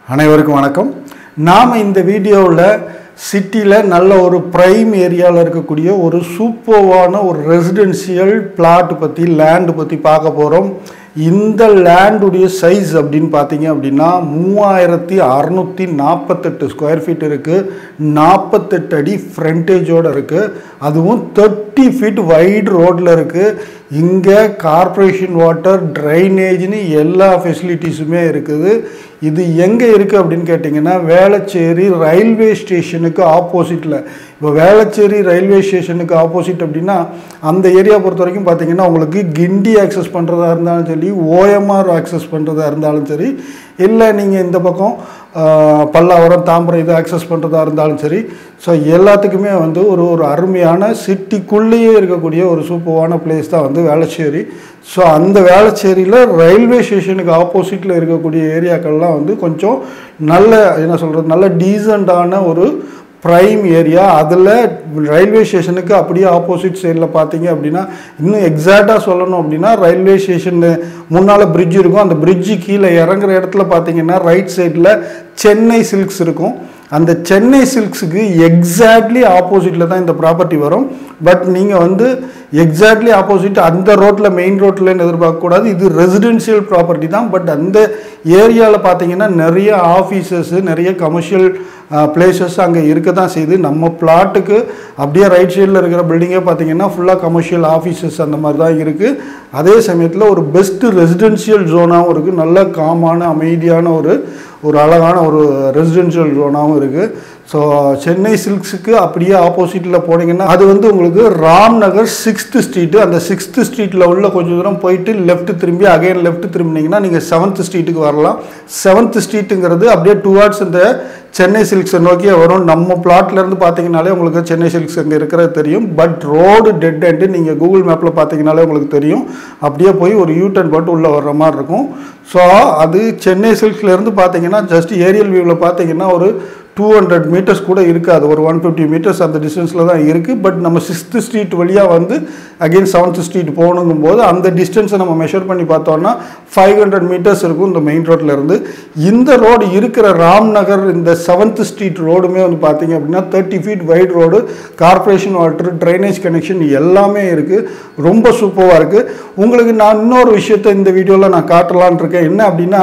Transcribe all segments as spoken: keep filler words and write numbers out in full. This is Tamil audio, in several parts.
அனைவருக்கும் வணக்கம். நாம் இந்த வீடியோவில் சிட்டியில் நல்ல ஒரு ப்ரைம் ஏரியாவில் இருக்கக்கூடிய ஒரு சூப்பர்வான ஒரு ரெசிடென்ஷியல் பிளாட் பற்றி லேண்டு பற்றி பார்க்க போகிறோம். இந்த லேண்டுடைய சைஸ் அப்படின்னு பார்த்தீங்க அப்படின்னா மூவாயிரத்தி அறநூற்றி நாற்பத்தெட்டு ஸ்கொயர் ஃபீட் இருக்குது. நாற்பத்தெட்டு அடி ஃப்ரண்டேஜோடு இருக்குது. அதுவும் தேர்ட்டி ஃபீட் வைடு ரோட்டில் இருக்குது. இங்கே கார்ப்பரேஷன் வாட்டர், ட்ரைனேஜ்னு எல்லா ஃபெசிலிட்டிஸுமே இருக்குது. இது எங்கே இருக்குது அப்படின்னு கேட்டிங்கன்னா வேளச்சேரி ரயில்வே ஸ்டேஷனுக்கு ஆப்போசிட்டில். இப்போ வேளச்சேரி ரயில்வே ஸ்டேஷனுக்கு ஆப்போசிட் அப்படின்னா அந்த ஏரியா பொறுத்த வரைக்கும் பார்த்தீங்கன்னா உங்களுக்கு கிண்டி ஆக்சஸ் பண்ணுறதா இருந்தாலும் சரி, ஓஎம்ஆர் ஆக்சஸ் பண்ணுறதா இருந்தாலும் சரி, இல்லை நீங்கள் இந்த பக்கம் பல்லாவரம், தாம்பரம் இதை ஆக்சஸ் பண்ணுறதா இருந்தாலும் சரி, ஸோ எல்லாத்துக்குமே வந்து ஒரு ஒரு அருமையான சிட்டிக்குள்ளேயே இருக்கக்கூடிய ஒரு சூப்பரான பிளேஸ் தான் வந்து வேளச்சேரி. ஸோ அந்த வேளச்சேரியில் ரயில்வே ஸ்டேஷனுக்கு ஆப்போசிட்டில் இருக்கக்கூடிய ஏரியாக்கள்லாம் வந்து கொஞ்சம் நல்ல என்ன சொல்கிறது நல்ல டீசெண்டான ஒரு ப்ரைம் ஏரியா. அதில் ரயில்வே ஸ்டேஷனுக்கு அப்படியே ஆப்போசிட் சைடில் பார்த்தீங்க அப்படின்னா, இன்னும் எக்ஸாக்டாக சொல்லணும் அப்படின்னா ரயில்வே ஸ்டேஷன் முன்னால் பிரிட்ஜ் இருக்கும். அந்த பிரிட்ஜு கீழே இறங்குற இடத்துல பார்த்தீங்கன்னா ரைட் சைடில் சென்னை சில்க்ஸ் இருக்கும். அந்த சென்னை சில்க்ஸுக்கு எக்ஸாக்ட்லி ஆப்போசிட்டில் தான் இந்த ப்ராப்பர்ட்டி வரும். பட் நீங்கள் வந்து எக்ஸாக்ட்லி ஆப்போசிட் அந்த ரோட்டில் மெயின் ரோட்டில்னு எதிர்பார்க்கக்கூடாது. இது ரெசிடென்ஷியல் ப்ராப்பர்ட்டி தான். பட் அந்த ஏரியாவில் பார்த்தீங்கன்னா நிறைய ஆஃபீஸஸ்ஸு, நிறைய கமர்ஷியல் பிளேசஸ் அங்கே இருக்க தான் செய்யுது. நம்ம பிளாட்டுக்கு அப்படியே ரைட் சைடில் இருக்கிற பில்டிங்கே பார்த்தீங்கன்னா ஃபுல்லாக கமர்ஷியல் ஆஃபீஸஸ் அந்த மாதிரி தான் இருக்குது. அதே சமயத்தில் ஒரு பெஸ்ட்டு ரெசிடென்ஷியல் ஜோனாகவும் இருக்குது. நல்ல காமான அமைதியான ஒரு ஒரு அழகான ஒரு ரெசிடென்ஷியல் ஜோனாகவும் இருக்குது. ஸோ சென்னை சில்க்ஸுக்கு அப்படியே ஆப்போசிட்டில் போனீங்கன்னா அது வந்து உங்களுக்கு ராம் நகர் சிக்ஸ்த்து ஸ்ட்ரீட்டு. அந்த சிக்ஸ்த்து ஸ்ட்ரீட்டில் உள்ள கொஞ்சம் தூரம் போயிட்டு லெஃப்ட் திரும்பி அகைன் லெஃப்ட் திரும்பினீங்கன்னா நீங்கள் செவன்த் ஸ்ட்ரீட்டுக்கு வரலாம். செவன்த் ஸ்ட்ரீட்டுங்கிறது அப்படியே டுவார்ட்ஸ் இந்த சென்னை சில்க்ஸை நோக்கியே வரும். நம்ம பிளாட்லேருந்து பார்த்தீங்கனாலே உங்களுக்கு சென்னை சில்க்ஸ் அங்கே இருக்கிறது தெரியும். பட் ரோடு டெட் எண்டு நீங்கள் கூகுள் மேப்பில் பார்த்தீங்கனாலே உங்களுக்கு தெரியும். அப்படியே போய் ஒரு யூ டர்ன் போட்டு உள்ளே வர்ற மாதிரி இருக்கும். ஸோ அது சென்னை சில்க்ஸ்லேருந்து பார்த்தீங்கன்னா ஜஸ்ட் ஏரியல் வியூவில் பார்த்தீங்கன்னா ஒரு டூ ஹண்ட்ரட் மீட்டர்ஸ் கூட இருக்காது. ஒரு ஒன் ஃபிஃப்டி மீட்டர்ஸ் அந்த டிஸ்டன்ஸில் தான் இருக்குது. பட் நம்ம சிக்ஸ்த்து ஸ்ட்ரீட் வழியாக வந்து அகெயின் செவன்த் ஸ்ட்ரீட் போகணுங்கும் போது அந்த டிஸ்டன்ஸை நம்ம மெஷர் பண்ணி பார்த்தோம்னா ஃபைவ் ஹண்ட்ரட் மீட்டர்ஸ் இருக்கும் இந்த மெயின் ரோட்டில் இருந்து. இந்த ரோடு இருக்கிற ராம் நகர் இந்த செவன்த் ஸ்ட்ரீட் ரோடுமே வந்து பார்த்தீங்க அப்படின்னா thirty feet wide road, corporation water, drainage connection எல்லாமே இருக்குது. ரொம்ப சூப்பராக இருக்குது. உங்களுக்கு நான் இன்னொரு விஷயத்தை இந்த வீடியோவில் நான் காட்டலான் இருக்கேன். என்ன அப்படின்னா,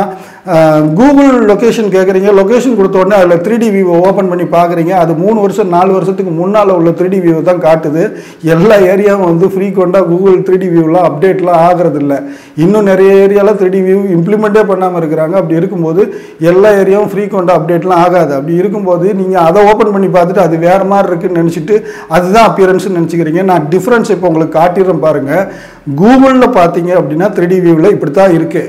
கூகுள் லொக்கேஷன் கேட்குறீங்க, லொக்கேஷன் கொடுத்த உடனே அதில் த்ரீ டி வியூவை ஓப்பன் பண்ணி பார்க்குறீங்க. அது மூணு வருஷம் நாலு வருஷத்துக்கு முன்னால் உள்ள த்ரீ டி வியூ தான் காட்டுது. எல்லா ஏரியாவும் வந்து ஃப்ரீக்வெண்ட்டாக கூகுள் த்ரீ டி வியூலாம் அப்டேட்லாம் ஆகிறது இல்லை. இன்னும் நிறைய ஏரியாவில் த்ரீ டி வியூ இம்ப்ளிமெண்ட்டே பண்ணாமல் இருக்கிறாங்க. அப்படி இருக்கும்போது எல்லா ஏரியாவும் ஃப்ரீக்வெண்ட்டாக அப்டேட்லாம் ஆகாது. அப்படி இருக்கும்போது நீங்கள் அதை ஓப்பன் பண்ணி பார்த்துட்டு அது வேறு மாதிரி இருக்குதுன்னு நினச்சிட்டு அதுதான் அப்பியரன்ஸ்னு நினச்சிக்கிறீங்க. நான் டிஃப்ரென்ஸ் இப்போ உங்களுக்கு காட்டிடுறேன் பாருங்கள். கூகுளில் பார்த்தீங்க அப்படின்னா த்ரீ டி வியூவில் இப்படி தான் இருக்குது.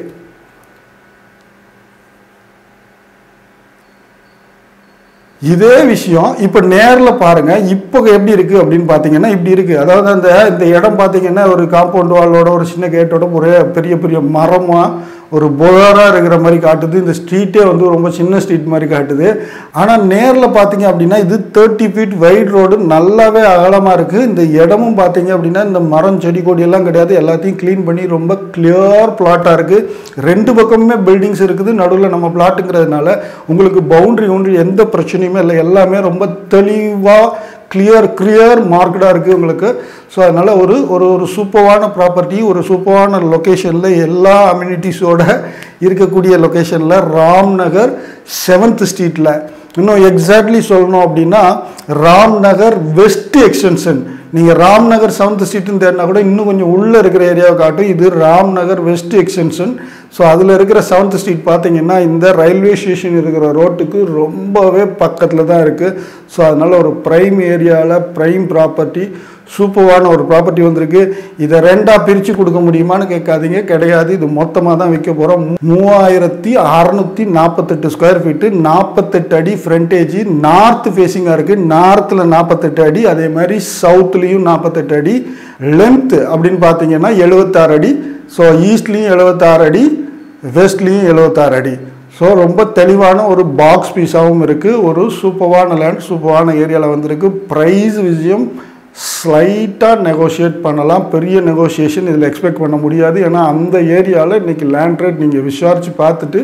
இதே விஷயம் இப்போ நேரில் பாருங்கள். இப்போ எப்படி இருக்குது அப்படின்னு பார்த்தீங்கன்னா இப்படி இருக்குது. அதாவது அந்த இந்த இடம் பார்த்தீங்கன்னா ஒரு காம்பவுண்ட் வாலோட ஒரு சின்ன கேட்டோட ஒரே பெரிய பெரிய மரமாக ஒரு புதராக இருக்கிற மாதிரி காட்டுது. இந்த ஸ்ட்ரீட்டே வந்து ரொம்ப சின்ன ஸ்ட்ரீட் மாதிரி காட்டுது. ஆனால் நேரில் பார்த்தீங்க அப்படின்னா இது தேர்ட்டி ஃபீட் வைட் ரோடு, நல்லாவே அகலமாக இருக்குது. இந்த இடமும் பார்த்தீங்க அப்படின்னா இந்த மரம், செடி, கொடியெல்லாம் கிடையாது. எல்லாத்தையும் க்ளீன் பண்ணி ரொம்ப கிளியர் பிளாட்டாக இருக்குது. ரெண்டு பக்கமுமே பில்டிங்ஸ் இருக்குது. நடுவில் நம்ம பிளாட்டுங்கிறதுனால உங்களுக்கு பவுண்ட்ரி ஒன்று எந்த பிரச்சனையுமே இல்லை. எல்லாமே ரொம்ப தெளிவாக கிளியர் கிளியர் மார்க்கடாக இருக்குது உங்களுக்கு. ஸோ அதனால் ஒரு ஒரு ஒரு சூப்பரான ப்ராப்பர்ட்டி, ஒரு சூப்பரான லொக்கேஷனில், எல்லா அம்யூனிட்டிஸோட இருக்கக்கூடிய லொக்கேஷனில், ராம் நகர் செவன்த் ஸ்ட்ரீட்டில். இன்னும் எக்ஸாக்ட்லி சொல்லணும் அப்படின்னா ராம் நகர் வெஸ்ட் எக்ஸ்டென்ஷன். நீங்கள் ராம் நகர் செவன்த் ஸ்ட்ரீட்னு தேடினா கூட இன்னும் கொஞ்சம் உள்ளே இருக்கிற ஏரியாவை காட்டும். இது Ram Nagar west extension. So அதில் இருக்கிற செவன்த் ஸ்ட்ரீட் பார்த்தீங்கன்னா இந்த ரயில்வே ஸ்டேஷன் இருக்கிற ரோட்டுக்கு ரொம்பவே பக்கத்தில் தான் இருக்குது. ஸோ அதனால் ஒரு ப்ரைம் ஏரியாவில் ப்ரைம் ப்ராப்பர்ட்டி, சூப்பரான ஒரு ப்ராப்பர்ட்டி வந்திருக்கு. இதை ரெண்டாக பிரித்து கொடுக்க முடியுமான்னு கேட்காதீங்க. கிடையாது, இது மொத்தமாக தான் விற்க போகிறோம். மூவாயிரத்தி அறநூற்றி நாற்பத்தெட்டு ஸ்கொயர் ஃபீட்டு, நாற்பத்தெட்டு அடி ஃப்ரண்டேஜ், நார்த் ஃபேஸிங்காக இருக்குது. நார்த்தில் நாற்பத்தெட்டு அடி, அதே மாதிரி சவுத்துலேயும் நாற்பத்தெட்டு அடி. லென்த்து அப்படின்னு பார்த்தீங்கன்னா எழுபத்தாறு அடி. ஸோ ஈஸ்ட்லேயும் எழுபத்தாறு அடி, வெஸ்ட்லேயும் எழுபத்தாறு அடி. ஸோ ரொம்ப தெளிவான ஒரு பாக்ஸ் பீஸாகவும் இருக்குது. ஒரு சூப்பரான லேண்ட், சூப்பரான ஏரியாவில் வந்திருக்கு. ப்ரைஸ் விஷயம் ஸ்லைட்டாக நெகோஷியேட் பண்ணலாம். பெரிய நெகோஷியேஷன் இதில் எக்ஸ்பெக்ட் பண்ண முடியாது. ஏன்னா அந்த ஏரியாவில் இன்றைக்கி லேண்ட் ரேட் நீங்கள் விசாரித்து பார்த்துட்டு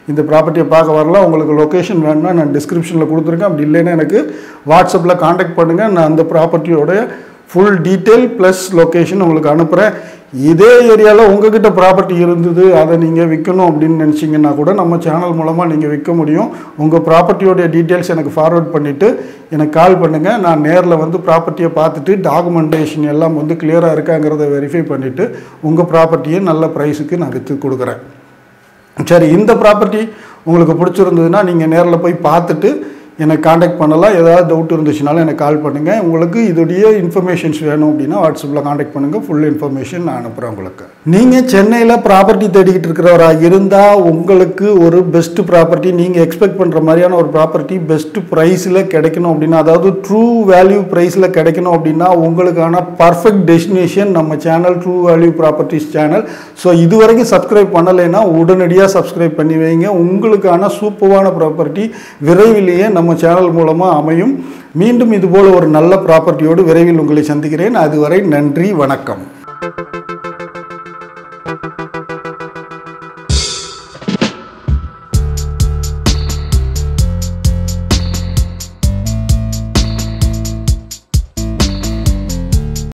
இந்த ப்ராப்பர்ட்டியை பார்க்க வரலாம். உங்களுக்கு லொக்கேஷன் வேணும்னா நான் டிஸ்கிரிப்ஷனில் கொடுத்துருக்கேன். அப்படி இல்லைன்னா எனக்கு வாட்ஸ்அப்பில் காண்டாக்ட் பண்ணுங்கள். நான் அந்த ப்ராப்பர்ட்டியோட ஃபுல் டீட்டெயில் ப்ளஸ் லொக்கேஷன் உங்களுக்கு அனுப்புகிறேன். இதே ஏரியாவில் உங்ககிட்ட ப்ராப்பர்ட்டி இருந்தது, அதை நீங்கள் விற்கணும் அப்படின்னு நினச்சிங்கன்னா கூட நம்ம சேனல் மூலமாக நீங்கள் விற்க முடியும். உங்கள் ப்ராப்பர்ட்டியோடைய டீட்டெயில்ஸ் எனக்கு ஃபார்வர்ட் பண்ணிவிட்டு எனக்கு கால் பண்ணுங்கள். நான் நேரில் வந்து ப்ராப்பர்ட்டியை பார்த்துட்டு டாக்குமெண்டேஷன் எல்லாம் வந்து கிளியராக இருக்காங்கிறத வெரிஃபை பண்ணிவிட்டு உங்கள் ப்ராப்பர்ட்டியை நல்ல ப்ரைஸுக்கு நான் விற்று கொடுக்குறேன். சரி, இந்த ப்ராப்பர்ட்டி உங்களுக்கு பிடிச்சிருந்ததுன்னா நீங்கள் நேரில் போய் பார்த்துட்டு எனக்கு காண்டாக்ட் பண்ணலாம். ஏதாவது டவுட் இருந்துச்சுனாலும் எனக்கு கால் பண்ணுங்கள். உங்களுக்கு இதோடைய இன்ஃபர்மேஷன்ஸ் வேணும் அப்படின்னா வாட்ஸ்அப்பில் காண்டாக்ட் பண்ணுங்கள். ஃபுல் இன்ஃபர்மேஷன் நான் அனுப்புகிறேன் உங்களுக்கு. நீங்கள் சென்னையில் ப்ராப்பர்ட்டி தேடிக்கிட்டு இருக்கிறவராக இருந்தால் உங்களுக்கு ஒரு பெஸ்ட்டு ப்ராப்பர்ட்டி, நீங்கள் எக்ஸ்பெக்ட் பண்ணுற மாதிரியான ஒரு ப்ராப்பர்ட்டி பெஸ்ட்டு ப்ரைஸில் கிடைக்கணும் அப்படின்னா, அதாவது ட்ரூ வேல்யூ ப்ரைஸில் கிடைக்கணும் அப்படின்னா உங்களுக்கான பர்ஃபெக்ட் டெஸ்டினேஷன் நம்ம channel true value properties channel. So இது வரைக்கும் சப்ஸ்கிரைப் பண்ணலைன்னா உடனடியாக சப்ஸ்கிரைப் பண்ணி வைங்க. உங்களுக்கான சூப்பரான ப்ராப்பர்ட்டி விரைவிலேயே நம்ம நம்ம சேனல் மூலமாக அமையும். மீண்டும் இதுபோல் ஒரு நல்ல ப்ராப்பர்ட்டியோடு விரைவில் உங்களை சந்திக்கிறேன். அதுவரை நன்றி, வணக்கம்.